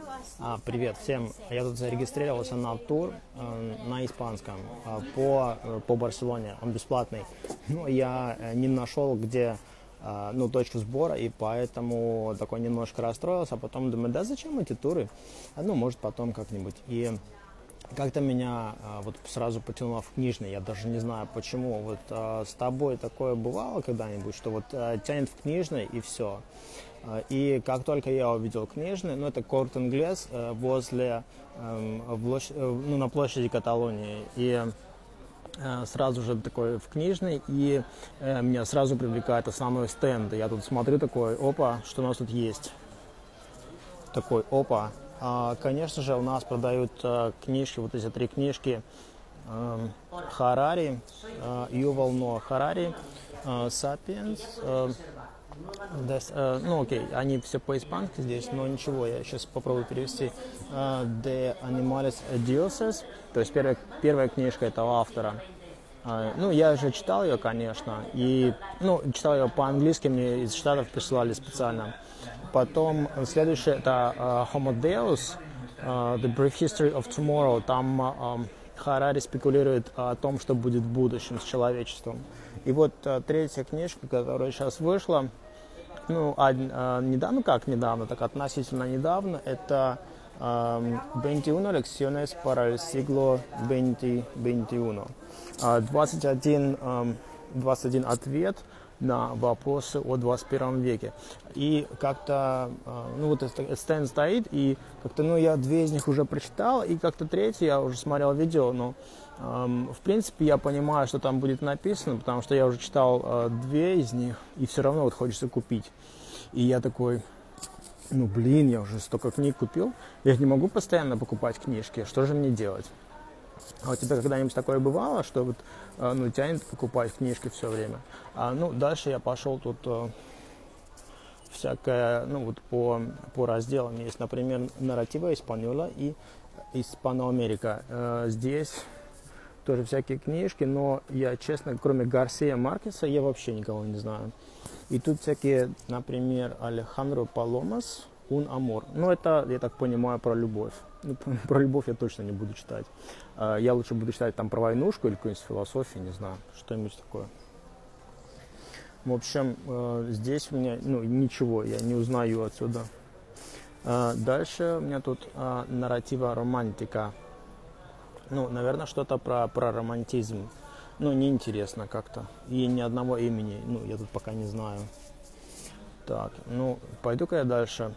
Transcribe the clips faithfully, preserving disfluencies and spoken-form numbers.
А, привет всем. Я тут зарегистрировался на тур э, на испанском э, по, э, по Барселоне. Он бесплатный. Но я э, не нашел, где э, ну, точку сбора, и поэтому такой немножко расстроился. А потом думаю, да зачем эти туры? А, ну, может, потом как-нибудь. И как-то меня э, вот сразу потянуло в книжный. Я даже не знаю почему. Вот э, с тобой такое бывало когда-нибудь, что вот э, тянет в книжный и все. И как только я увидел книжный, ну это Корт Инглес возле, ну, на площади Каталонии, и сразу же такой в книжный, и меня сразу привлекает основной стенд. Я тут смотрю такой, опа, что у нас тут есть? Такой, опа. Конечно же, у нас продают книжки, вот эти три книжки Харари, Ювал Ноа Харари, Сапиенс. Uh, ну окей, они все по-испански здесь, но ничего, я сейчас попробую перевести. Uh, De Animales Dioses, то есть первая, первая книжка этого автора. Uh, ну, я уже читал ее, конечно, и, ну, читал ее по-английски, мне из Штатов присылали специально. Потом следующее это uh, Homo Deus, uh, The Brief History of Tomorrow, там uh, Харари спекулирует о том, что будет в будущем с человечеством. И вот uh, третья книжка, которая сейчас вышла, ну, а, а, недавно, как недавно, так относительно недавно, это двадцать одна lecciones para el siglo двадцать двадцать один. двадцать один, двадцать один ответ на вопросы о двадцать первом веке. И как-то, ну, вот этот стенд стоит, и как-то, ну, я две из них уже прочитал, и как-то третью я уже смотрел видео, но в принципе, я понимаю, что там будет написано, потому что я уже читал э, две из них, и все равно вот хочется купить. И я такой, ну блин, я уже столько книг купил, я не могу постоянно покупать книжки, что же мне делать? А у тебя когда-нибудь такое бывало, что вот, э, ну, тянет покупать книжки все время? А, ну, дальше я пошел тут э, всякое, ну, вот по, по разделам есть, например, нарратива Испаньола и Испаноамерика. Э, здесь тоже всякие книжки, но я, честно, кроме Гарсия Маркеса, я вообще никого не знаю. И тут всякие, например, Алехандро Паломас, Un Amor. Ну, это, я так понимаю, про любовь. Ну, про любовь я точно не буду читать. Я лучше буду читать там про войнушку или какую-нибудь философию, не знаю, что-нибудь такое. В общем, здесь у меня, ну, ничего, я не узнаю отсюда. Дальше у меня тут нарратива романтика. Ну, наверное, что-то про, про романтизм. Ну, неинтересно как-то. И ни одного имени, ну, я тут пока не знаю. Так, ну, пойду-ка я дальше.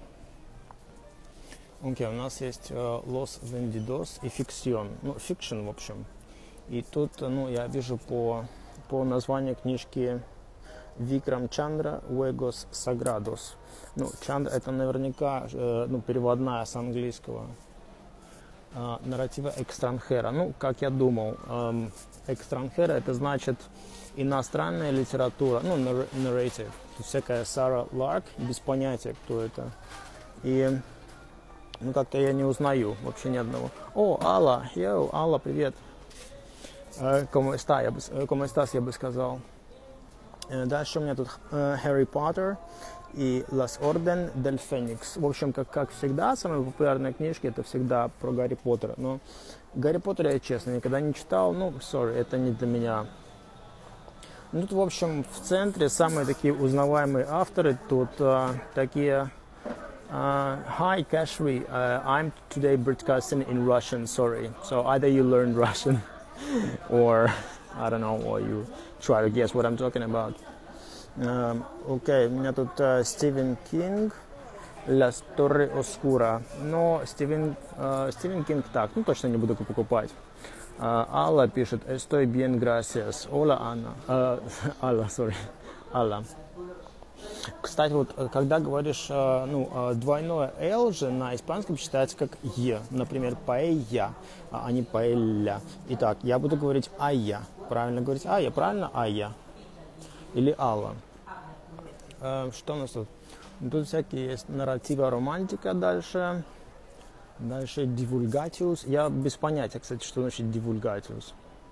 Окей, okay, у нас есть uh, Los Vendidos и Ficción. Ну, fiction, в общем. И тут, ну, я вижу по, по названию книжки Викрам Чандра Juegos Sagrados. Ну, Чандра это наверняка, э, ну, переводная с английского. Uh, нарратива экстранхера. Ну, как я думал, um, экстранхера это значит иностранная литература, ну, narrative. Всякая Сара Ларк, без понятия, кто это. И, ну, как-то я не узнаю вообще ни одного. О, Алла, йоу, Алла, привет. Como está, я бы, como estás, я бы сказал. Uh, дальше у меня тут Harry Potter и Las Orden del Fénix. В общем, как, как всегда, самые популярные книжки это всегда про Гарри Поттера. Но Гарри Поттера я, честно, никогда не читал. Ну, sorry, это не для меня. Ну, тут, в общем, в центре самые такие узнаваемые авторы. Тут uh, такие... Uh, Hi, Kashri. Uh, I'm today broadcasting in Russian, sorry. So either you learn Russian or, I don't know, or you try to guess what I'm talking about. Окей, uh, okay, у меня тут uh, Стивен Кинг, La Torre Oscura, но Стивен, uh, Стивен Кинг так, ну точно не буду покупать. Uh, Алла пишет, Estoy bien, gracias. Hola, Анна. Uh, Алла, sorry. Алла. Кстати, вот когда говоришь, uh, ну, uh, двойное L же на испанском читается как Е, например, paella, а не paella. Итак, я буду говорить Ая. Правильно говорить Ая, правильно? Ая. Или Алла. Uh, что у нас тут? Тут всякие есть нарратива романтика дальше. Дальше divulgatius. Я без понятия, кстати, что значит divulgatius.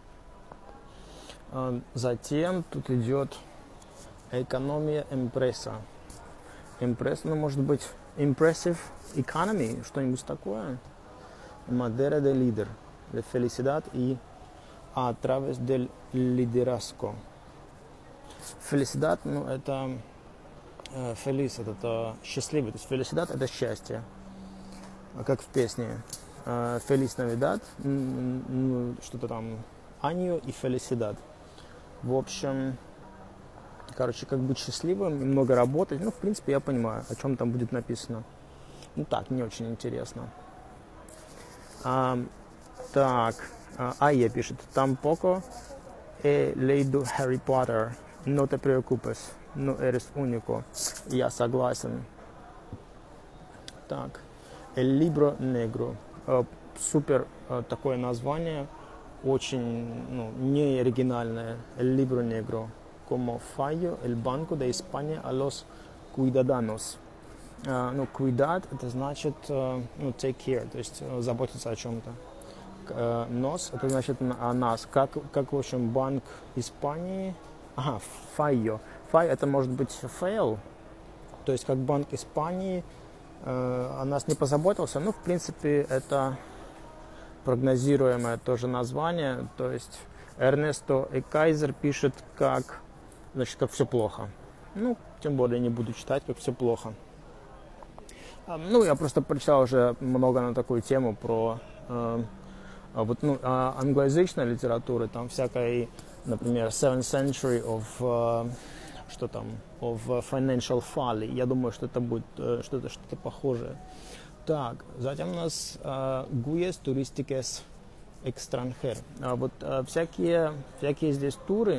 Uh, затем тут идет экономия эмпресса. Эмпресса, ну, может быть, impressive economy, что-нибудь такое. Madera de líder, de felicidad y a través del liderazgo. Felicidad, ну, это э, feliz, это, это счастливый, то есть felicidad это счастье, как в песне. Э, Feliz Navidad, ну, что-то там, año и felicidad. В общем, короче, как быть счастливым и много работать. Ну, в принципе, я понимаю, о чем там будет написано. Ну так, не очень интересно. А, так, а я пишет, tampoco he leído Harry Potter, no te preocupes, no eres único. Я согласен. Так, El libro negro, супер такое название, очень, ну, не оригинальное. El libro negro, como fallo el Banco de España a los cuidadosos. Uh, ну, cuidad, это значит, uh, ну, take care, то есть uh, заботиться о чем-то. Uh, nos, это значит о нас. Как, как, в общем, Банк Испании... Ага, fallo. Fallo, это может быть fail, то есть как Банк Испании uh, о нас не позаботился. Ну, в принципе, это прогнозируемое тоже название, то есть Эрнесто Экайзер пишет, как, значит, как все плохо. Ну, тем более не буду читать, как все плохо. Ну, я просто прочитал уже много на такую тему про э, вот, ну, англоязычной литературы, там всякой, например, seventh century of, э, что там, of financial folly. Я думаю, что это будет э, что-то, что-то похожее. Так, затем у нас э, Guías Turísticas Extranjer. А вот э, всякие, всякие здесь туры,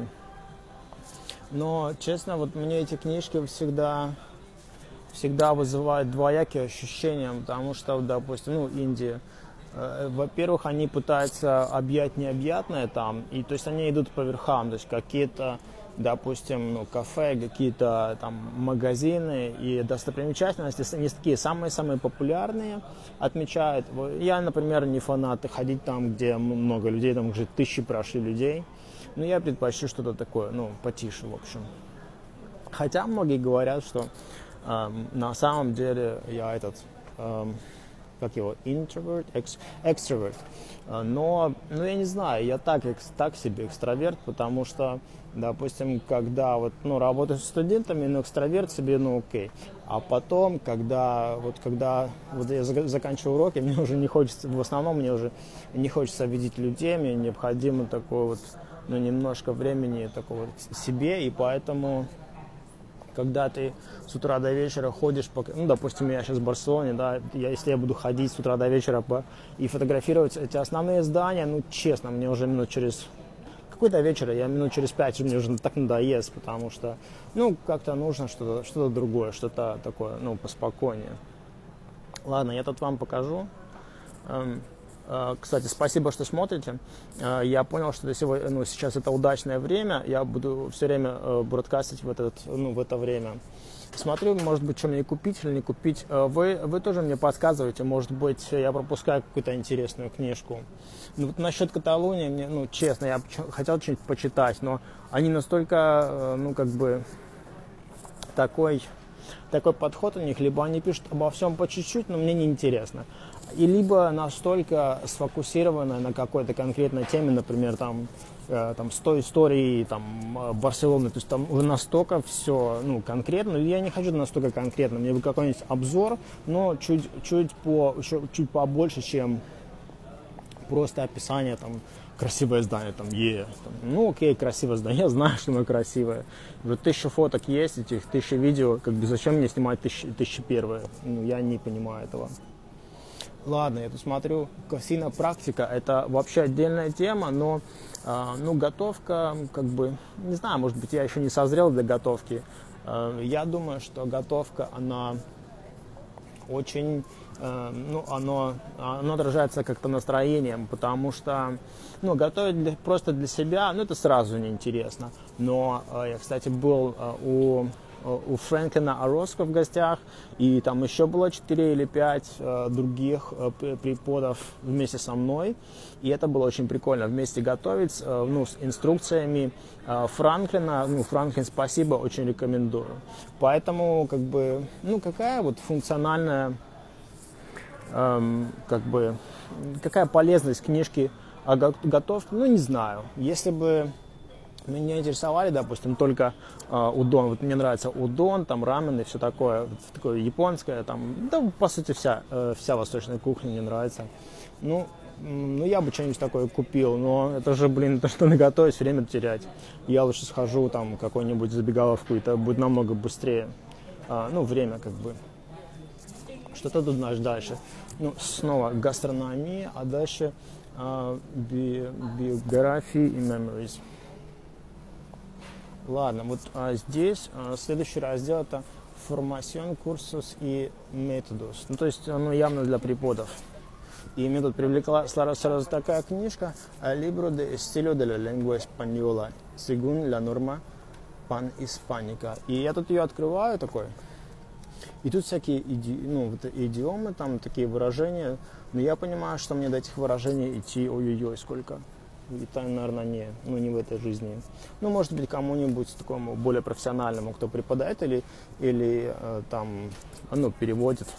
но, честно, вот мне эти книжки всегда... всегда вызывает двоякие ощущения, потому что, допустим, ну, Индия, э, во-первых, они пытаются объять необъятное там, и то есть они идут по верхам, то есть какие-то, допустим, ну, кафе, какие-то там магазины и достопримечательности, они такие самые-самые популярные отмечают. Я, например, не фанат ходить там, где много людей, там уже тысячи прошли людей, но я предпочту что-то такое, ну, потише, в общем. Хотя многие говорят, что Um, на самом деле я этот, um, как его, introvert, ex, extrovert, uh, но, ну, я не знаю, я так, экс, так себе экстраверт, потому что, допустим, когда вот, ну, работаю с студентами, ну, экстраверт себе, ну, окей, а потом, когда, вот, когда вот я заканчиваю уроки, мне уже не хочется, в основном мне уже не хочется видеть людей, мне необходимо такое вот, ну, немножко времени такого себе, и поэтому... Когда ты с утра до вечера ходишь, по, ну, допустим, я сейчас в Барселоне, да, я, если я буду ходить с утра до вечера по, и фотографировать эти основные здания, ну, честно, мне уже минут через, какой-то вечер, я минут через пять, мне уже так надоест, потому что, ну, как-то нужно что-то, что-то другое, что-то такое, ну, поспокойнее. Ладно, я тут вам покажу. Кстати, спасибо, что смотрите. Я понял, что сегодня, ну, сейчас это удачное время. Я буду все время бродкастить в, этот, ну, в это время. Смотрю, может быть, что мне купить или не купить. Вы, вы тоже мне подсказываете. Может быть, я пропускаю какую-то интересную книжку. Ну, вот насчет Каталонии, мне, ну, честно, я хотел что-нибудь почитать, но они настолько, ну, как бы, такой, такой подход у них. Либо они пишут обо всем по чуть-чуть, но мне не интересно. И либо настолько сфокусированы на какой-то конкретной теме, например, там, э, там сто историй там, Барселоны, то есть там уже настолько все, ну, конкретно. Я не хочу настолько конкретно, мне бы какой-нибудь обзор, но чуть, чуть, по, еще, чуть побольше, чем просто описание, там, красивое здание, там, е, там, ну, окей, красивое здание, я знаю, что оно красивое. Уже тысяча фоток есть, этих тысяча видео, как бы зачем мне снимать тысяча, тысяча первое? Ну, я не понимаю этого. Ладно, я тут смотрю, кофейная практика, это вообще отдельная тема, но, э, ну, готовка, как бы, не знаю, может быть, я еще не созрел для готовки. Э, я думаю, что готовка, она очень, э, ну, оно, оно отражается как-то настроением, потому что, ну, готовить для, просто для себя, ну, это сразу неинтересно. Но э, я, кстати, был э, у у Фрэнклина Орозко в гостях, и там еще было четыре или пять э, других э, преподов вместе со мной, и это было очень прикольно, вместе готовить, э, ну, с инструкциями э, Франклина, ну, Франклин, спасибо, очень рекомендую. Поэтому, как бы, ну, какая вот функциональная, эм, как бы, какая полезность книжки о готовке, ну, не знаю, если бы меня интересовали, допустим, только э, удон. Вот мне нравится удон, там рамен и все такое, такое японское, там, да, по сути, вся, э, вся восточная кухня мне нравится. Ну, ну, я бы что-нибудь такое купил, но это же, блин, то, что наготовить, время терять. Я лучше схожу там в какую-нибудь забегаловку, и это будет намного быстрее. А, ну, время как бы. Что-то тут наш дальше. Ну, снова гастрономия, а дальше а, би, биографии и memories. Ладно, вот а, здесь а, следующий раздел это формацион, курсус и методус. Ну, то есть, ну, явно для преподов. И меня тут привлекла сразу, сразу такая книжка «Libro de estilo de la lengua española, según la norma pan hispánica». И я тут ее открываю такой. И тут всякие иди, ну, вот, идиомы, там такие выражения. Но я понимаю, что мне до этих выражений идти ой-ой-ой сколько. И там, наверное, не, ну, не в этой жизни. Ну, может быть, кому-нибудь такому более профессиональному, кто преподает или, или э, там, ну, переводит.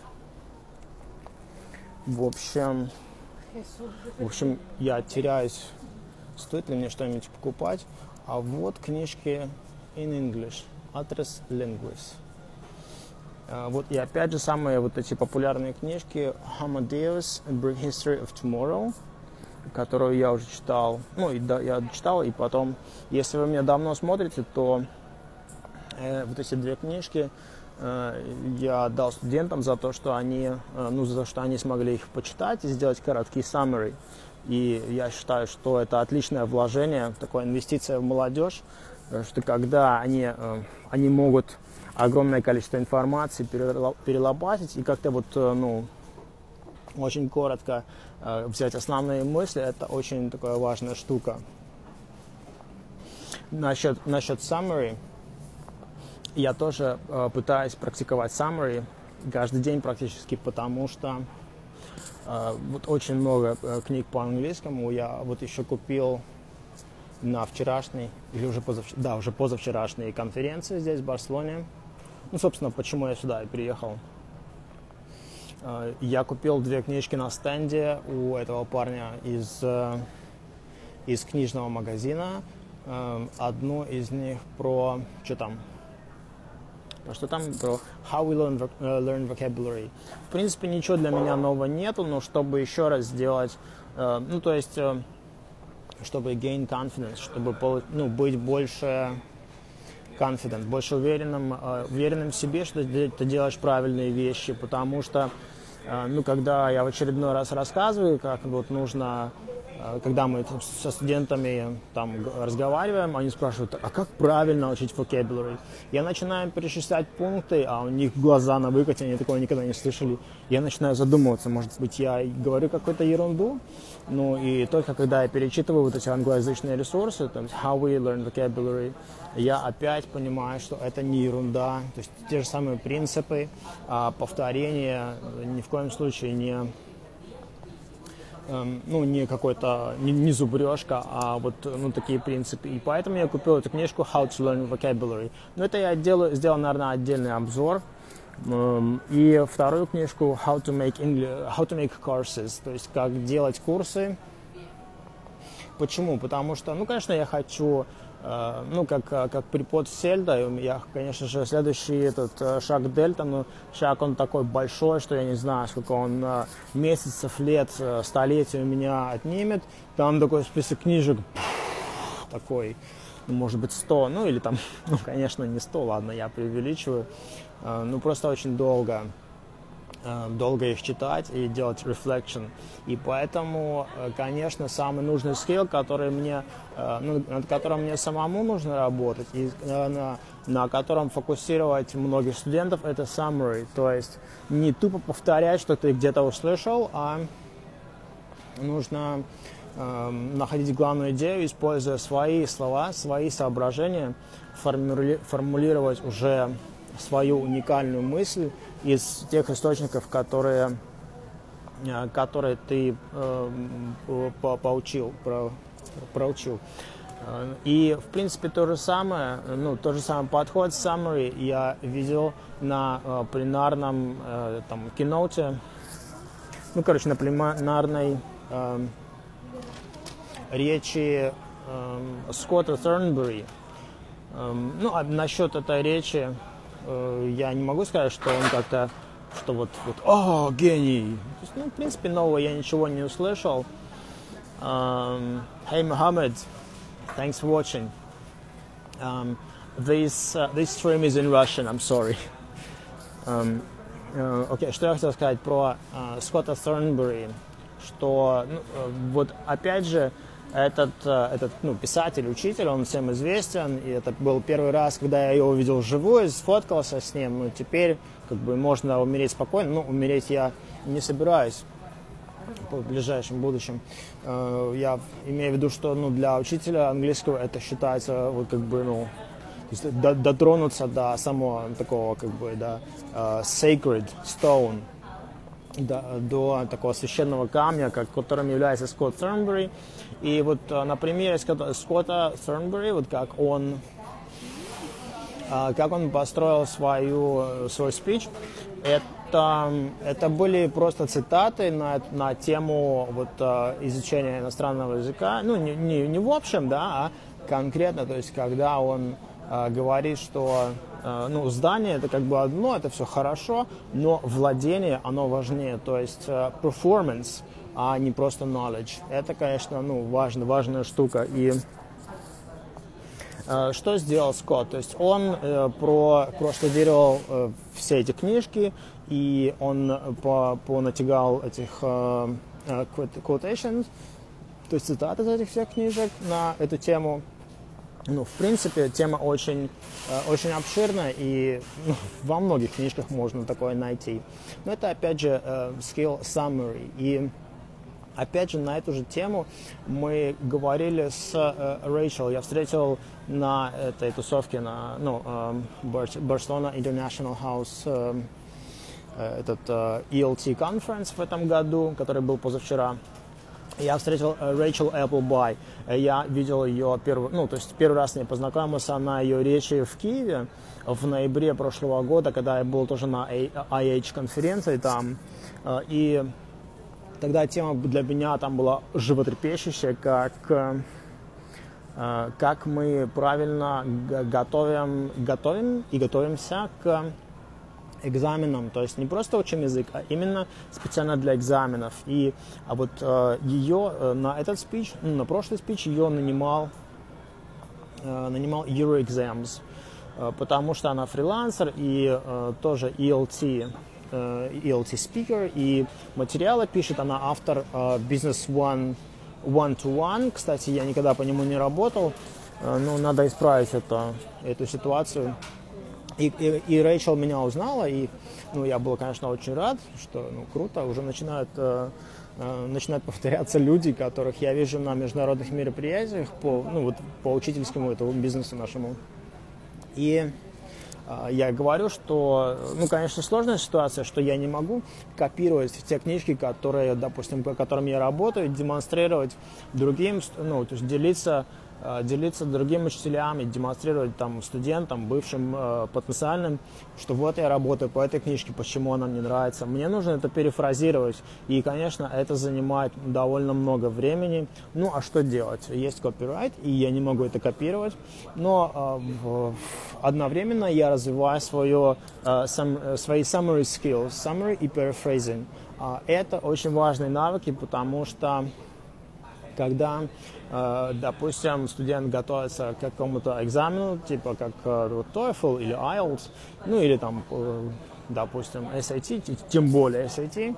В общем, в общем, я теряюсь, стоит ли мне что-нибудь покупать. А вот книжки in English, Atres Linguis. Uh, вот, и опять же, самые вот эти популярные книжки Amadeus, A Brief History of Tomorrow, которую я уже читал, ну, и да, я читал, и потом, если вы меня давно смотрите, то э, вот эти две книжки э, я дал студентам за то, что они, э, ну, за то, что они смогли их почитать и сделать короткий summary. И я считаю, что это отличное вложение, такая инвестиция в молодежь, что когда они, э, они могут огромное количество информации перелопатить и как-то вот, э, ну, очень коротко э, взять основные мысли, это очень такая важная штука. Насчет, насчет summary, я тоже э, пытаюсь практиковать summary каждый день практически, потому что э, вот очень много э, книг по английскому я вот еще купил на вчерашней, или уже позавч... да, уже позавчерашней конференции здесь в Барселоне. Ну, собственно, почему я сюда и приехал. Я купил две книжки на стенде у этого парня из, из книжного магазина. Одну из них про... Что там? Про что там? Про How we learn, learn vocabulary. В принципе, ничего для меня нового нету, но чтобы еще раз сделать... Ну, то есть, чтобы gain confidence, чтобы, ну, быть больше... confident, больше уверенным, уверенным в себе, что ты делаешь правильные вещи, потому что, ну, когда я в очередной раз рассказываю, как вот нужно, когда мы со студентами там разговариваем, они спрашивают, а как правильно учить vocabulary? Я начинаю перечислять пункты, а у них глаза на выкате, они такого никогда не слышали. Я начинаю задумываться, может быть, я говорю какую-то ерунду, ну, и только когда я перечитываю вот эти англоязычные ресурсы, там, How we learn vocabulary, я опять понимаю, что это не ерунда, то есть те же самые принципы, а, повторение, ни в коем случае не, эм, ну, не какой-то, не, не зубрежка, а вот, ну, такие принципы. И поэтому я купил эту книжку How to learn vocabulary. Но это я делаю, сделал, наверное, отдельный обзор. Um, и вторую книжку How to make English, How to make courses, то есть как делать курсы. Почему? Потому что, ну, конечно, я хочу, э, ну, как, как препод Сельда, я, конечно же, следующий этот шаг Дельта, но шаг он такой большой, что я не знаю, сколько он э, месяцев, лет, столетий у меня отнимет. Там такой список книжек такой, ну, может быть, сто, ну, или там, ну, конечно, не сто, ладно, я преувеличиваю. Ну, просто очень долго, долго их читать и делать reflection. И поэтому, конечно, самый нужный скилл, который мне, ну, над которым мне самому нужно работать и на, на котором фокусировать многих студентов, это summary. То есть не тупо повторять, что ты где-то услышал, а нужно э, находить главную идею, используя свои слова, свои соображения, формули, формулировать уже свою уникальную мысль из тех источников, которые, э, которые ты э, по, поучил, про, проучил. И, в принципе, то же самое, ну, тот же самый подход summary я видел на э, пленарном э, там, киноте, ну, короче, на пленарной э, речи э, Скотта Thornberry. Э, ну, а насчет этой речи э, я не могу сказать, что он как-то, что вот, вот о, гений. То есть, ну, в принципе, нового я ничего не услышал. Um, hey, Mohammed. Thanks for watching. Um, this uh, this stream is in Russian. I'm sorry. Um, uh, okay, что я хотел сказать про uh, Скотта Thornberry, что ну, uh, вот опять же этот uh, этот ну, писатель, учитель, он всем известен, и это был первый раз, когда я его увидел вживую, сфоткался с ним. Ну теперь как бы можно умереть спокойно. Ну умереть я не собираюсь в ближайшем будущем. Я имею в виду, что ну, для учителя английского это считается вот как бы ну дотронуться до самого такого как бы да sacred stone, до, до такого священного камня, как, которым является Скотт Thornberry. И вот на примере Скотта Thornberry, вот как он как он построил свою свой спич, это Это, это были просто цитаты на, на тему вот, изучения иностранного языка. Ну, не, не, не в общем, да, а конкретно. То есть, когда он э, говорит, что э, ну, знание это как бы одно, это все хорошо, но владение, оно важнее. То есть, э, performance, а не просто knowledge. Это, конечно, ну, важно, важная штука. И э, что сделал Скотт? То есть, он э, про, проштудировал э, все эти книжки, и он по, понатягал этих uh, uh, quotations, то есть цитаты из этих всех книжек на эту тему. Ну, в принципе, тема очень, uh, очень обширная, и ну, во многих книжках можно такое найти. Но это, опять же, uh, skill summary. И, опять же, на эту же тему мы говорили с uh, Рэйчел. Я встретил на этой тусовке, на ну, uh, Barcelona International House, uh, этот uh, и эл ти Conference в этом году, который был позавчера. Я встретил Рэйчел Эпплбай. Я видел ее первый, ну, то есть первый раз с ней познакомился на ее речи в Киеве в ноябре прошлого года, когда я был тоже на ай эйч конференции там. И тогда тема для меня там была животрепещущая, как, как мы правильно готовим, готовим и готовимся к экзаменам, то есть не просто учим язык, а именно специально для экзаменов. И а вот э, ее э, на этот спич, ну, на прошлый спич ее нанимал, э, нанимал Euroexams, э, потому что она фрилансер и э, тоже и эл ти, э, и эл ти speaker, и материалы пишет, она автор э, Business One One-to-One. Кстати, я никогда по нему не работал, э, но надо исправить это, эту ситуацию. И, и, и Рэйчел меня узнала, и ну, я был, конечно, очень рад, что ну, круто, уже начинают, э, э, начинают повторяться люди, которых я вижу на международных мероприятиях по, ну, вот, по учительскому этому бизнесу нашему. И э, я говорю, что, ну, конечно, сложная ситуация, что я не могу копировать те книжки, которые, допустим, по которым я работаю, демонстрировать другим, ну, то есть делиться делиться другим учителям и демонстрировать там студентам, бывшим э, потенциальным, что вот я работаю по этой книжке, почему она мне нравится. Мне нужно это перефразировать, и, конечно, это занимает довольно много времени. Ну, а что делать? Есть копирайт, и я не могу это копировать, но э, в, одновременно я развиваю свое, э, сам, свои summary skills, summary и paraphrasing. Э, это очень важные навыки, потому что когда, э, допустим, студент готовится к какому-то экзамену, типа как э, TOEFL или ай эл ти эс, ну или там, э, допустим, эс эй ти, тем более эс эй ти,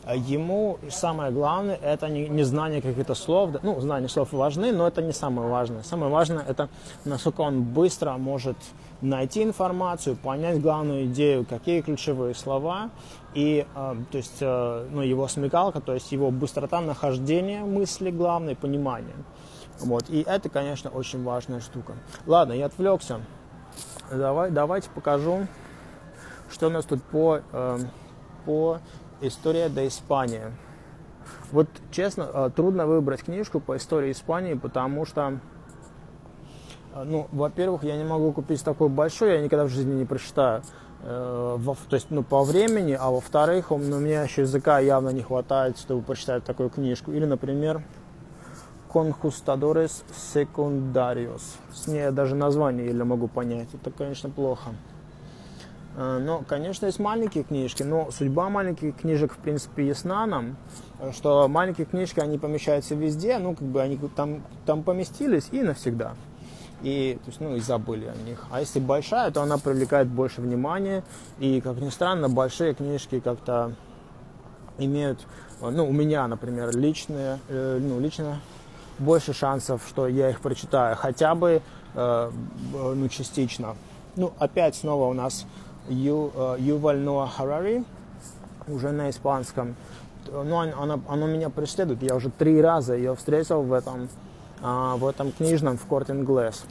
Ему самое главное – это не, не знание каких-то слов. Ну, знание слов важны, но это не самое важное. Самое важное – это насколько он быстро может найти информацию, понять главную идею, какие ключевые слова, и э, то есть, э, ну, его смекалка, то есть его быстрота нахождения мысли, главное, понимание. Вот. И это, конечно, очень важная штука. Ладно, я отвлекся. Давай, давайте покажу, что у нас тут по, э, по истории до Испании. Вот, честно, э, трудно выбрать книжку по истории Испании, потому что, э, ну, во-первых, я не могу купить такой большой, я никогда в жизни не прочитаю. Э, во, то есть, ну, по времени, а во-вторых, у меня еще языка явно не хватает, чтобы прочитать такую книжку. Или, например, Conquistadores Secundarios. С ней я даже название еле могу понять. Это, конечно, плохо. Но, конечно, есть маленькие книжки, но судьба маленьких книжек, в принципе, ясна нам, что маленькие книжки, они помещаются везде, ну, как бы они там, там поместились и навсегда. И, то есть, ну, и забыли о них. А если большая, то она привлекает больше внимания. И, как ни странно, большие книжки как-то имеют, ну, у меня, например, личные, ну, лично больше шансов, что я их прочитаю, хотя бы, э, ну, частично. Ну, опять снова у нас Ю, э, Юваль Ноа Харари, уже на испанском. Ну, она, она меня преследует, я уже три раза ее встретил в этом, э, в этом книжном, в Корте Инглес.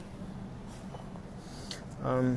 Эм,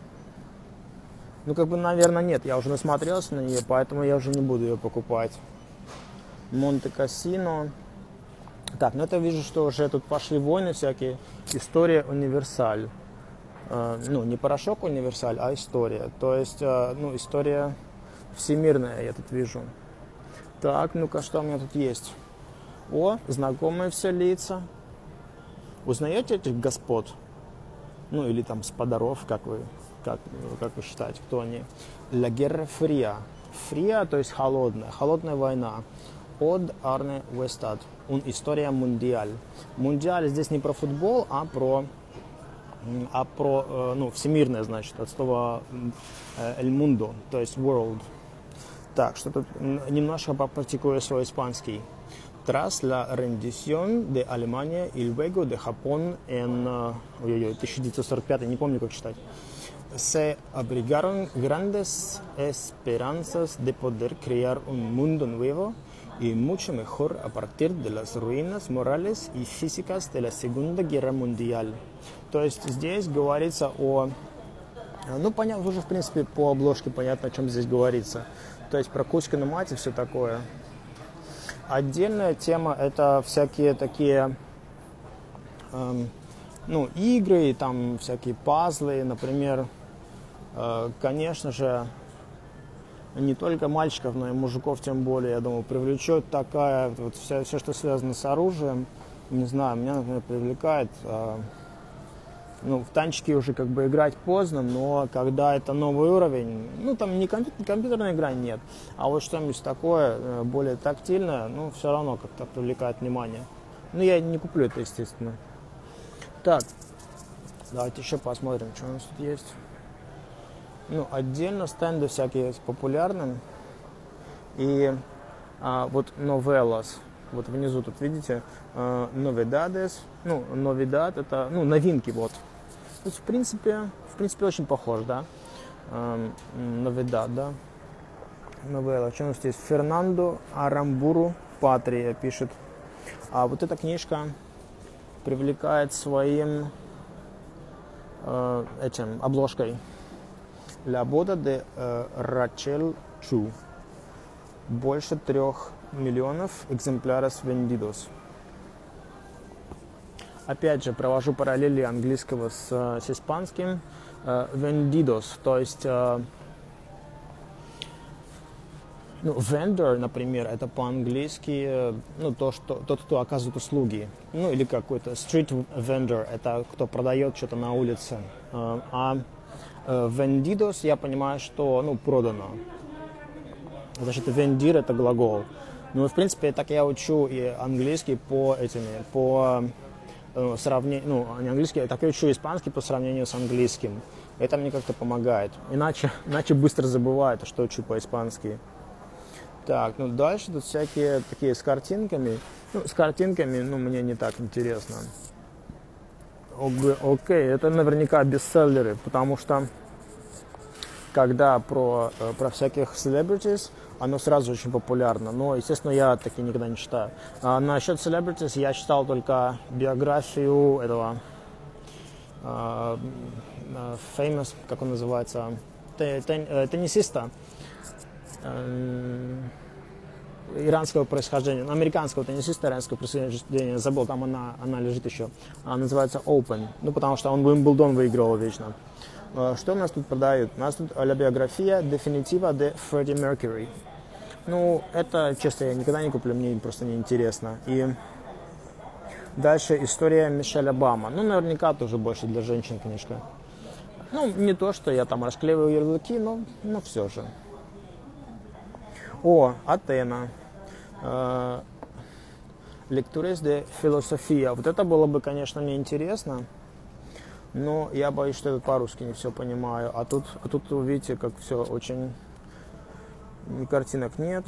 ну, как бы, наверное, нет, я уже насмотрелся на нее, поэтому я уже не буду ее покупать. Монте-Кассино. Так, ну это вижу, что уже тут пошли войны всякие. История универсаль. Э, ну, не порошок универсаль, а история. То есть, э, ну, история всемирная, я тут вижу. Так, ну-ка, что у меня тут есть? О, знакомые все лица. Узнаете этих господ? Ну, или там сподаров, как вы, как, как вы считаете, кто они? La Guerra Fría. Фрия, то есть холодная, холодная война. От Арне Вестад. Un Historia Mundial. Мундиаль здесь не про футбол, а про, а про ну, всемирное, значит, от слова El Mundo, то есть world. Так, что тут немножко попрактикую свой испанский. Tras la rendición de Alemania y luego de Japón en ой-ой-ой, тысяча девятьсот сорок пятый, не помню, как читать. Se abrigaron grandes esperanzas de poder crear un mundo nuevo y mucho mejor a partir de las ruinas morales y físicas de la Segunda Guerra Mundial. То есть здесь говорится о... Ну, понятно, уже, в принципе, по обложке понятно, о чем здесь говорится. То есть про Кузькину мать и все такое. Отдельная тема – это всякие такие... Эм, ну, игры, там всякие пазлы, например, э, конечно же, не только мальчиков, но и мужиков тем более, я думаю, привлечет такая, вот все, все, что связано с оружием, не знаю, меня, например, привлекает, э, ну, в танчики уже как бы играть поздно, но когда это новый уровень, ну, там не компьютер, компьютерная игра нет, а вот что-нибудь такое, э, более тактильное, ну, все равно как-то привлекает внимание. Ну, я не куплю это, естественно. Так, давайте еще посмотрим, что у нас тут есть. Ну, отдельно стенды всякие есть популярные. И а, вот новеллас. Вот внизу тут видите, а, novedades. Ну, novedad это, ну, новинки вот. То есть, в принципе, в принципе, очень похож, да. А, novedad, да. Новелла. Что у нас здесь? Фернандо Арамбуру Патрия пишет. А вот эта книжка привлекает своим э, этим обложкой. La boda de э, Rachel Chu. Больше трех миллионов экземпляров vendidos. Опять же, провожу параллели английского с, с испанским. Э, vendidos, то есть э, ну, vendor, например, это по-английски, ну, то, что, тот, кто оказывает услуги. Ну, или какой-то street vendor, это кто продает что-то на улице. А vendidos, я понимаю, что, ну, продано. Значит, vendir это глагол. Ну, в принципе, так я учу и английский по этими, по ну, сравнению, ну, не английский, так я учу испанский по сравнению с английским. Это мне как-то помогает. Иначе, иначе быстро забываю, что учу по-испански. Так, ну дальше тут всякие такие с картинками. Ну, с картинками, ну, мне не так интересно. Окей, это наверняка бестселлеры, потому что когда про, про всяких celebrities, оно сразу очень популярно. Но, естественно, я такие никогда не читаю. А насчет celebrities я читал только биографию этого uh, famous, как он называется, теннисиста uh, иранского происхождения, американского теннисиста иранского происхождения, забыл, там она, она лежит еще, она называется Open, ну потому что он Уимблдон выигрывал вечно. Что у нас тут продают? У нас тут la biografía definitiva de Freddie Mercury. Ну, это, честно, я никогда не куплю, мне просто неинтересно. И дальше история Мишель Обама. Ну, наверняка тоже больше для женщин книжка. Ну, не то, что я там расклеиваю ярлыки, но, но все же. О, Атена. Lectures de Filosofía. Вот это было бы, конечно, мне интересно. Но я боюсь, что я по-русски не все понимаю. А тут, а тут вы видите, как все очень... Картинок нет.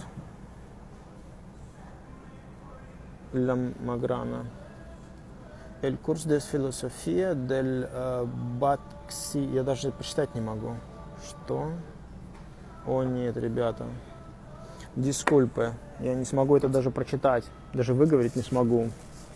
Ля Маграна. El curso de filosofía del uh, Баткси. Я даже прочитать не могу. Что? О, нет, ребята. Дискульпе. Я не смогу это даже прочитать. Даже выговорить не смогу.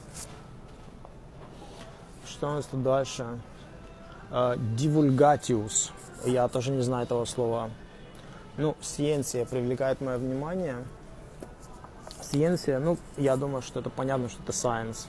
Что у нас тут дальше? Divulgatius. Uh, Я тоже не знаю этого слова. Ну, сиенция привлекает мое внимание. Сиенция, ну, я думаю, что это понятно, что это science.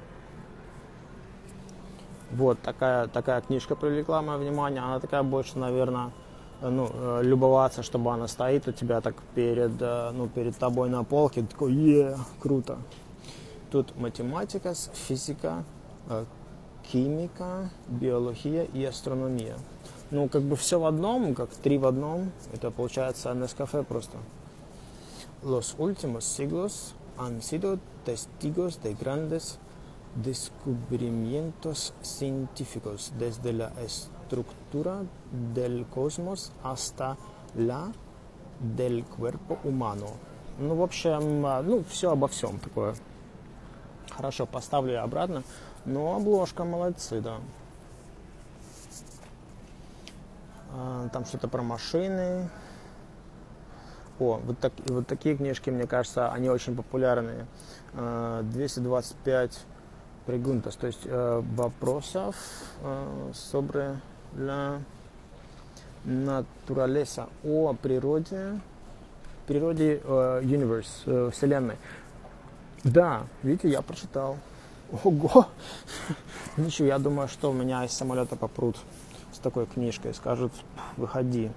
Вот, такая, такая книжка привлекла мое внимание. Она такая больше, наверное, ну, любоваться, чтобы она стоит у тебя так перед, ну, перед тобой на полке. Такой, е, круто. Тут математика, физика, химика, биология и астрономия. Ну, как бы все в одном, как три в одном. Это получается Нескафе просто. Los últimos siglos han sido testigos de grandes descubrimientos científicos, desde la estructura del cosmos hasta la del cuerpo humano. Ну, в общем, ну, все обо всем такое. Хорошо, поставлю я обратно. Но обложка молодцы, да. Там что-то про машины. О, вот, так, вот такие книжки, мне кажется, они очень популярные. двести двадцать пять preguntas, то есть вопросов sobre la naturaleza, о природе, природе universe, вселенной. Да, видите, я прочитал. Ого! Ничего, я думаю, что меня из самолета попрут с такой книжкой, скажут, выходи.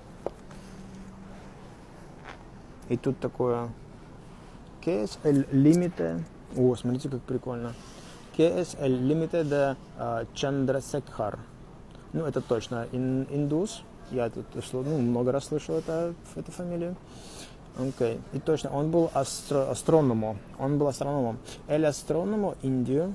И тут такое ¿Qué es el límite? О, смотрите, как прикольно. ¿Qué es el límite de uh, Chandrasekhar? Ну, это точно ин, индус. Я тут ну, много раз слышал это, эту фамилию. Окей. Okay. И точно, он был астро, астрономом. Он был астрономом. El astrónomo indio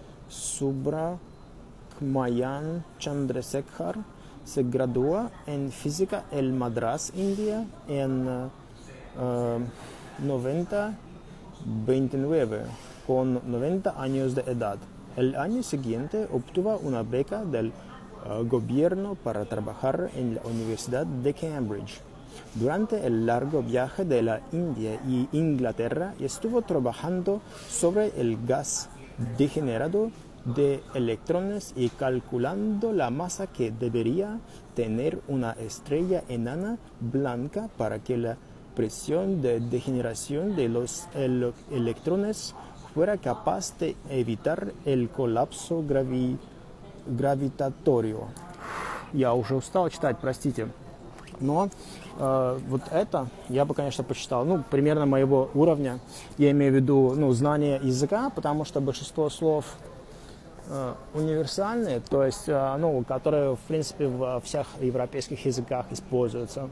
Subramanian Chandrasekhar se gradúa en física en Madras, India, en uh, noventa veintinueve, con noventa años de edad. El año siguiente obtuvo una beca del uh, gobierno para trabajar en la Universidad de Cambridge. Durante el largo viaje de la India y Inglaterra estuvo trabajando sobre el gas degenerado de electrones y calculando la masa que debería tener una estrella enana blanca para que la presión de degeneración de los ele- electrones fuera capaz de evitar el colapso gravi- gravitatorio. Я уже устал читать, простите. Но э, вот это я бы, конечно, почитал. Ну, примерно моего уровня. Я имею в виду, ну, знание языка, потому что большинство слов э, универсальные, то есть, э, ну, которые, в принципе, во всех европейских языках используются.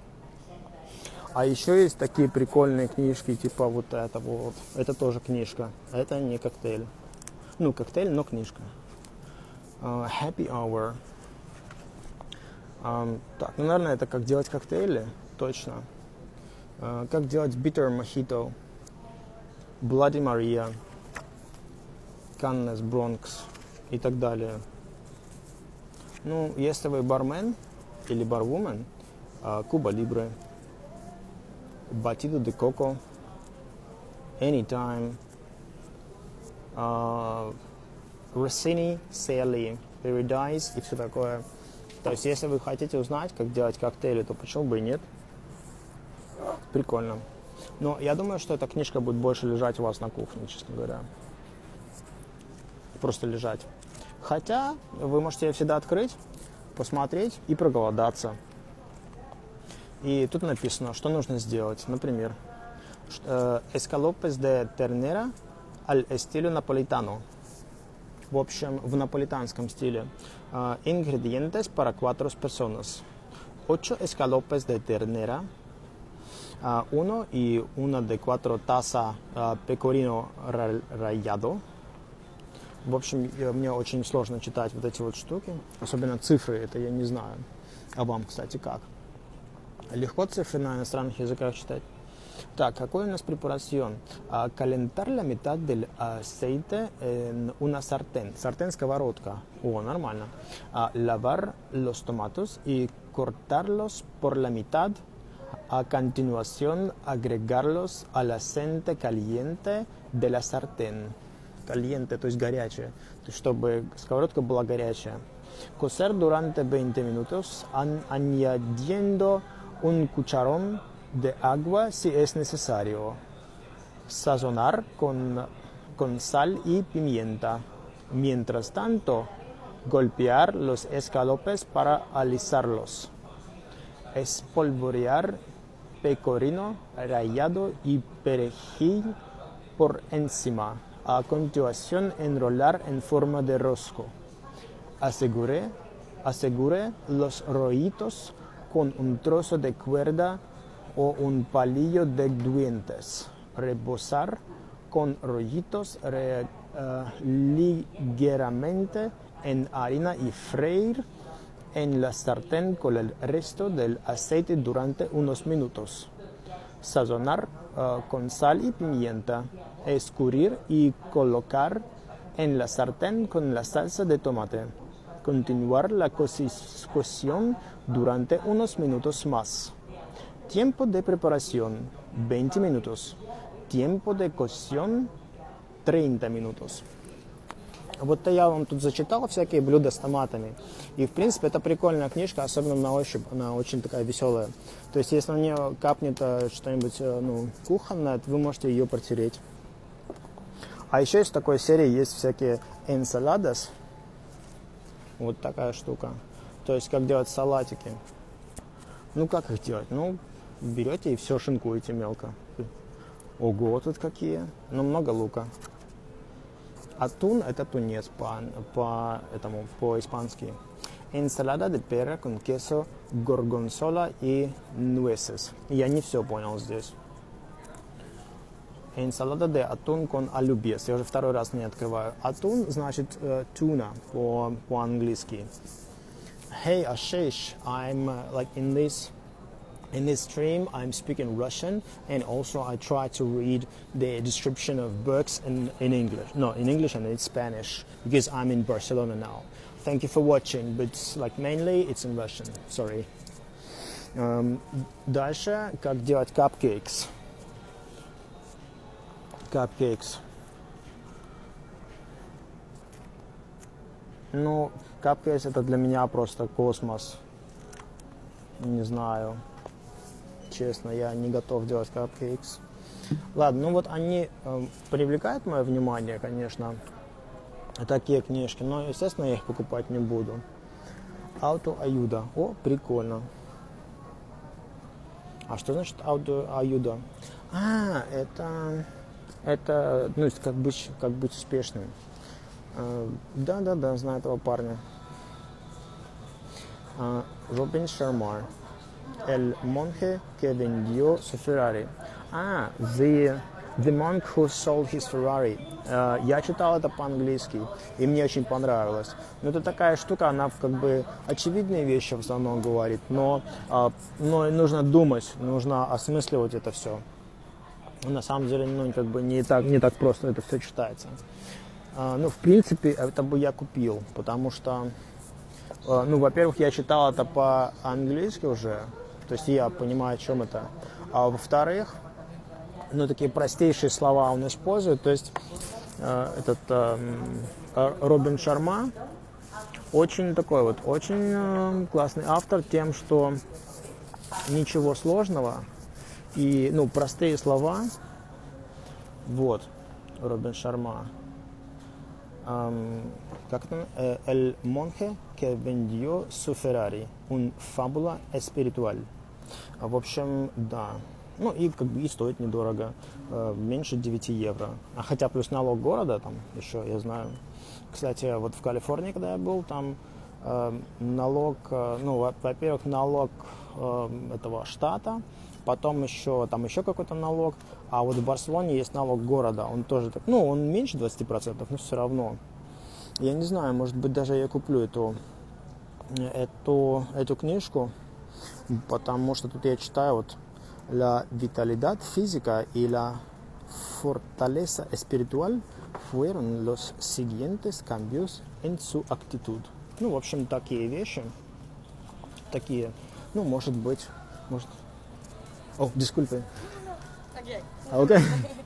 А еще есть такие прикольные книжки, типа вот это вот. Это тоже книжка. Это не коктейль. Ну, коктейль, но книжка. Uh, Happy Hour. Um, так, ну, наверное, это как делать коктейли, точно. Uh, как делать bitter mojito, Bloody Maria, Cannes Bronx и так далее. Ну, если вы бармен или барвумен, Cuba Libre, Batido de Coco, Anytime, uh, Rossini, Sally, Paradise и все такое. То есть, если вы хотите узнать, как делать коктейли, то почему бы и нет? Прикольно. Но я думаю, что эта книжка будет больше лежать у вас на кухне, честно говоря. Просто лежать. Хотя вы можете ее всегда открыть, посмотреть и проголодаться. И тут написано, что нужно сделать. Например, escalopes de ternera al estilo napolitano. В общем, в наполитанском стиле. Uh, ingredientes para cuatro personas. Ocho escalopes de ternera. Uh, uno y una de cuatro taza uh, pecorino rallado. В общем, мне очень сложно читать вот эти вот штуки. Особенно цифры, это я не знаю. А вам, кстати, как? Легко цифры на иностранных языках читать? Так, какой у нас preparación? Uh, calentar la mitad del aceite en una sartén. Sartén, сковородка. О, нормально. Uh, lavar los tomatos y cortarlos por la mitad. A continuación, agregarlos al aceite caliente de la sartén. Caliente, то есть горячая. То есть, чтобы сковородка была горячая. Cocer durante veinte minutos, an- añadiendo un cucharón de agua si es necesario. Sazonar con, con sal y pimienta. Mientras tanto, golpear los escalopes para alisarlos. Espolvorear pecorino rallado y perejil por encima. A continuación, enrolar en forma de rosco. Asegure, asegure los rollitos con un trozo de cuerda o un palillo de dientes. Rebozar con rollitos re, uh, ligeramente en harina y freír en la sartén con el resto del aceite durante unos minutos. Sazonar uh, con sal y pimienta. Escurrir y colocar en la sartén con la salsa de tomate. Continuar la cocción durante unos minutos más. Tiempo de preparación, veinte minutos. Tiempo de cocción, тридцать minutos. Вот я вам тут зачитал всякие блюда с томатами. И, в принципе, это прикольная книжка, особенно на ощупь. Она очень такая веселая. То есть, если на нее капнет что-нибудь ну, кухонное, то вы можете ее протереть. А еще из такой серии есть всякие enchiladas. Вот такая штука. То есть, как делать салатики. Ну, как их делать? Ну, берете и все шинкуете мелко. Ого, тут какие. Ну, много лука. Атун – это тунец по, по этому, по-испански. Ensalada de pera con queso, gorgonzola y nueces. Я не все понял здесь. Ensalada de atún con alubias. Я уже второй раз не открываю. Атун значит uh, tuna по, по-английски. Hey, Ashish, I'm uh, like in this in this stream I'm speaking Russian, and also I try to read the description of books in, in English. No, in English and in Spanish, because I'm in Barcelona now. Thank you for watching, but like mainly it's in Russian. Sorry. Um, дальше, как делать cupcakes. Cupcakes. Ну, cupcakes это для меня просто космос. Не знаю. Честно, я не готов делать cupcakes. Ладно, ну вот они э, привлекают мое внимание, конечно, такие книжки, но, естественно, я их покупать не буду. Autoayuda. О, прикольно. А что значит autoayuda? А, это, это, ну, как быть, как быть успешным. Да-да-да, знаю этого парня. Робин Шарма. El monje que vendió su Ferrari. А, the, The Monk Who Sold His Ferrari. Uh, я читал это по-английски, и мне очень понравилось. Но это такая штука, она как бы очевидные вещи в основном говорит, но, uh, но нужно думать, нужно осмысливать это все. На самом деле, ну, как бы не так, не так просто это все читается. Uh, ну, в принципе, это бы я купил, потому что, uh, ну, во-первых, я читал это по-английски уже, то есть я понимаю, о чем это. А во-вторых, ну, такие простейшие слова он использует. То есть э, этот э, Робин Шарма очень такой вот, очень э, классный автор тем, что ничего сложного и, ну, простые слова. Вот, Робин Шарма. Эм, как это? El monje que vendió su Ferrari, un fábula espiritual. В общем, да. Ну и как бы и стоит недорого, э, меньше девяти евро. А хотя плюс налог города там еще, я знаю. Кстати, вот в Калифорнии, когда я был, там э, налог, э, ну, во-первых, налог э, этого штата, потом еще там еще какой-то налог, а вот в Барселоне есть налог города, он тоже так, ну, он меньше двадцати процентов, но все равно. Я не знаю, может быть, даже я куплю эту, эту, эту книжку, потому что тут я читаю вот La vitalidad física y la fortaleza espiritual fueron los siguientes cambios en su actitud. Ну, в общем, такие вещи, такие, ну, может быть, может... О, disculpe. Okay. Okay.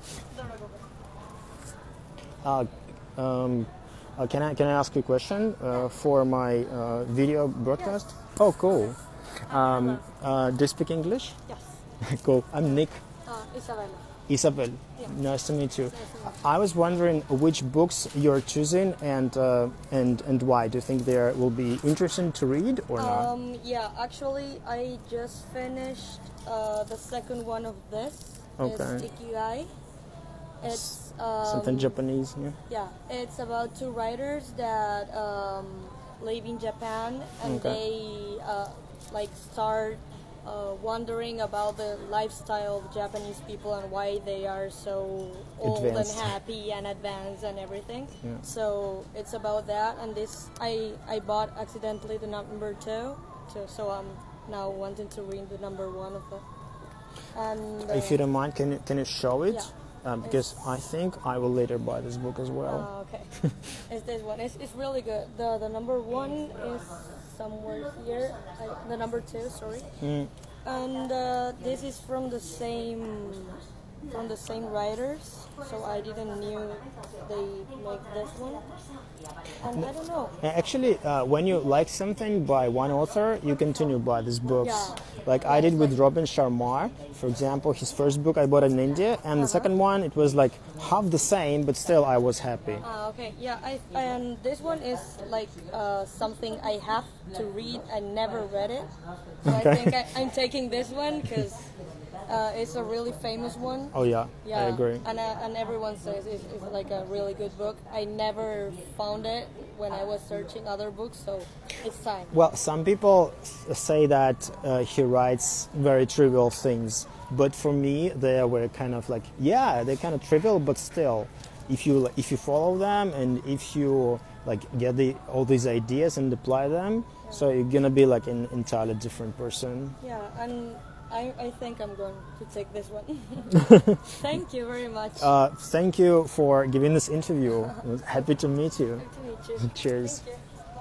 uh, um, uh, can I can I ask you a question uh, for my uh, video broadcast? Yes. Oh, cool. Um, uh, do you speak English? Yes. Cool. I'm Nick. Uh, Isabella. Isabel. Yeah. Nice to meet you. Nice to meet you. I was wondering which books you're choosing and uh, and and why. Do you think they will be interesting to read or not? Um, yeah, actually, I just finished uh, the second one of this. Okay. It's Ikigai. It's um, Something Japanese, yeah. Yeah, it's about two writers that um, live in Japan and Okay. they uh, like start uh, wondering about the lifestyle of Japanese people and why they are so old Advanced. and happy and advanced and everything. Yeah. So it's about that, and this I I bought accidentally the number two, so, so I'm now wanting to read the number one of it. And uh, If you don't mind, can you can you show it? Yeah. Um, because I think I will later buy this book as well. Oh, okay. It's this one. It's, it's really good. The the number one is somewhere here. I, the number two, sorry. Mm. And uh, this is from the same from the same writers. So I didn't knew they make this one. And I don't know. And actually, uh, when you like something by one author, you continue buy these books. Yeah. Like I did with Robin Sharma, for example. His first book I bought in India, and the second one it was like half the same, but still I was happy. Ah, okay. Yeah, I and this one is like uh, something I have to read. I never read it, so Okay. I think I, I'm taking this one because uh, it's a really famous one. Oh yeah, Yeah, I agree. And uh, and everyone says it's, it's like a really good book. I never found it when I was searching other books, so it's time. Well, some people s- say that uh, he writes very trivial things, but for me, they were kind of like, yeah, they're kind of trivial, but still, if you if you follow them and if you like get the all these ideas and apply them, so you're gonna be like an entirely different person. Yeah, and I, I think I'm going to take this one. Thank you very much. Uh, thank you for giving this interview. Happy to meet you. Good to meet you. Cheers. Thank you.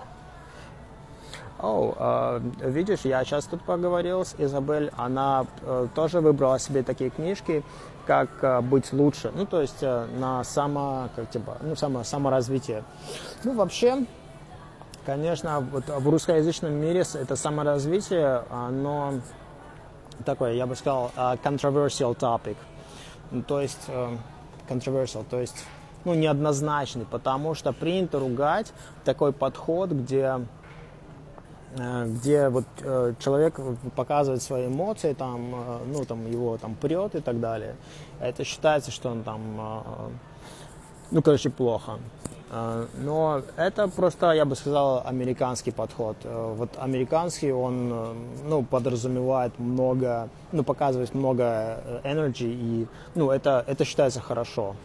О, э, видишь, я сейчас тут поговорил с Изабель, она э, тоже выбрала себе такие книжки, как э, быть лучше, ну, то есть э, на само, как, типа, ну, само, саморазвитие. Ну, вообще, конечно, вот в русскоязычном мире это саморазвитие, оно такое, я бы сказал, э, controversial topic, ну, то есть э, controversial, то есть, ну, неоднозначный, потому что принято ругать такой подход, где где вот э, человек показывает свои эмоции, там, э, ну, там, его там прет и так далее. Это считается, что он там, э, ну, короче, плохо. Но это просто, я бы сказал, американский подход. Вот американский, он, ну, подразумевает много, ну, показывает много energy, и, ну, это, это считается хорошо.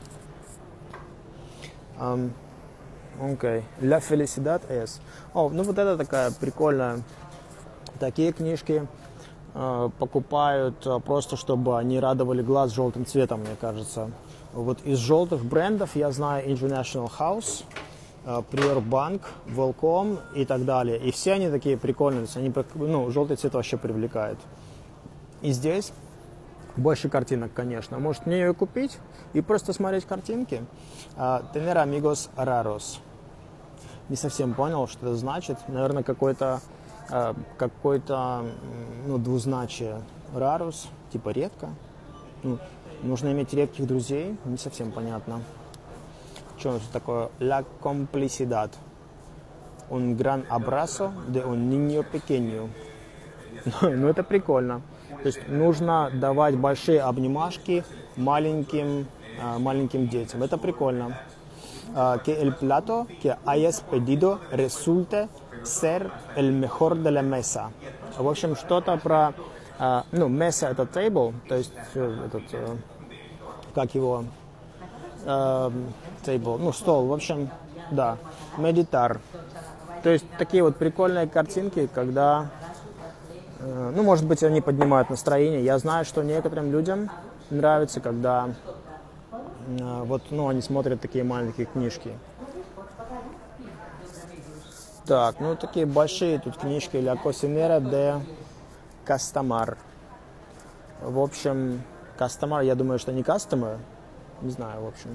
Um, Окей. Okay. La Felicidad es. О, ну, вот это такая прикольная. Такие книжки э, покупают э, просто, чтобы они радовали глаз желтым цветом, мне кажется. Вот из желтых брендов я знаю International House, Prior Bank, Welcome и так далее. И все они такие прикольные. То есть они, ну, желтый цвет вообще привлекает. И здесь больше картинок, конечно. Может мне ее купить и просто смотреть картинки. Tener amigos raros. Не совсем понял, что это значит. Наверное, какой-то какой-то, ну, двузначие. Raros, типа редко. Ну, нужно иметь редких друзей, не совсем понятно. Что это такое? La complicidad. Un gran abrazo de un niño pequeño. Ну, это прикольно. То есть нужно давать большие обнимашки маленьким, маленьким детям. Это прикольно. Que el plato que hayas pedido resulte ser el mejor de la mesa. В общем, что-то про... Uh, ну, mesa это table, то есть этот, uh, как его, uh, table, ну, стол, в общем, да, meditar. То есть такие вот прикольные картинки, когда, uh, ну, может быть, они поднимают настроение. Я знаю, что некоторым людям нравится, когда, uh, вот, ну, они смотрят такие маленькие книжки. Так, ну, такие большие тут книжки, La Cocinera de Customer. В общем, Customer, я думаю, что не Customer. Не знаю, в общем.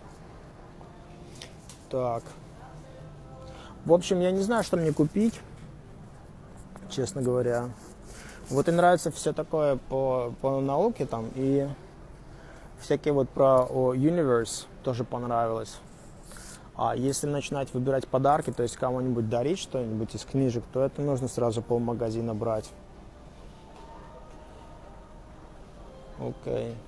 Так. В общем, я не знаю, что мне купить, честно говоря. Вот и нравится все такое по, по науке там. И всякие вот про о, Universe тоже понравилось. А если начинать выбирать подарки, то есть кому-нибудь дарить что-нибудь из книжек, то это нужно сразу полмагазина брать. Окей.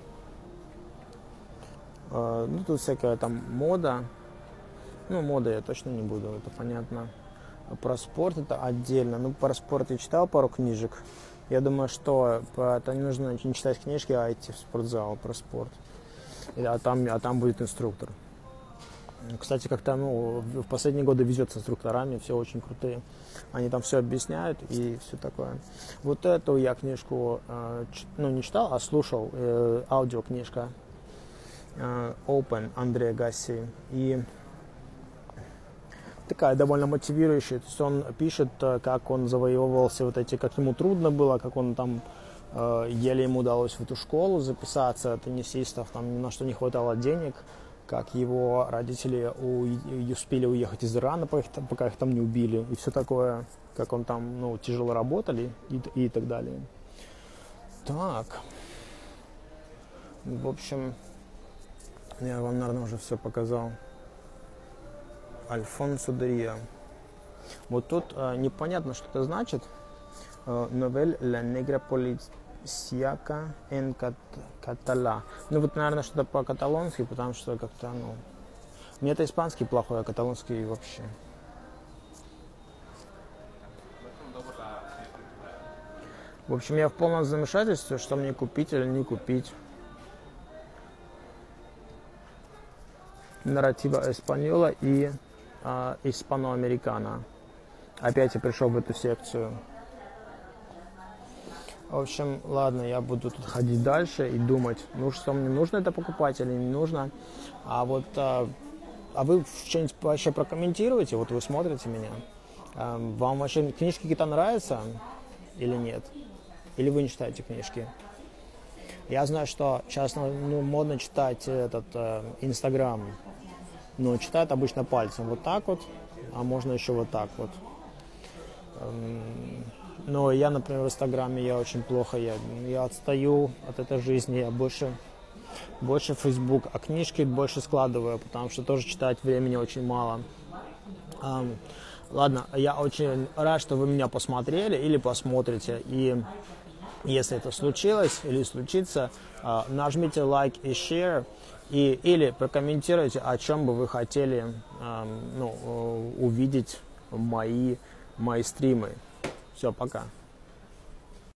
Uh, ну, тут всякая там мода. Ну, мода я точно не буду, это понятно. Про спорт это отдельно. Ну, про спорт я читал пару книжек. Я думаю, что это не нужно не читать книжки, а идти в спортзал про спорт. А там, а там будет инструктор. Кстати, как-то, ну, в последние годы везет с инструкторами, все очень крутые. Они там все объясняют и все такое. Вот эту я книжку, э, ч, ну, не читал, а слушал, э, аудиокнижка э, Open Андрея Гасси. И такая довольно мотивирующая. То есть он пишет, как он завоевывал все вот эти, как ему трудно было, как он там э, еле ему удалось в эту школу записаться, теннисистов, там ни на что не хватало денег. Как его родители у, успели уехать из Ирана, пока их, пока их там не убили, и все такое, как он там, ну, тяжело работали и, и так далее. Так, в общем, я вам, наверное, уже все показал. Альфонсо Дария. Вот тут э, непонятно, что это значит. Новель La Negra Policiaca en Catalá. Ну вот, наверное, что-то по-каталонски, потому что как-то, ну... Мне это испанский плохой, а каталонский вообще. В общем, я в полном замешательстве, что мне купить или не купить. Нарратива эспаньола и э, испано-американо. Опять я пришел в эту секцию. В общем, ладно, я буду тут ходить дальше и думать, ну что мне нужно это покупать или не нужно. А вот, а, а вы что-нибудь вообще прокомментируете? Вот вы смотрите меня. А, вам вообще книжки какие-то нравятся или нет? Или вы не читаете книжки? Я знаю, что сейчас, ну, модно читать этот Инстаграм, э, но читают обычно пальцем вот так вот, а можно еще вот так вот. Эм, но я, например, в Инстаграме я очень плохо, я, я отстаю от этой жизни, я больше, больше Facebook, а книжки больше складываю, потому что тоже читать времени очень мало. Эм, ладно, я очень рад, что вы меня посмотрели или посмотрите, и Если это случилось или случится, нажмите лайк и share, и, или прокомментируйте, о чем бы вы хотели ну, увидеть мои, мои стримы. Все, пока.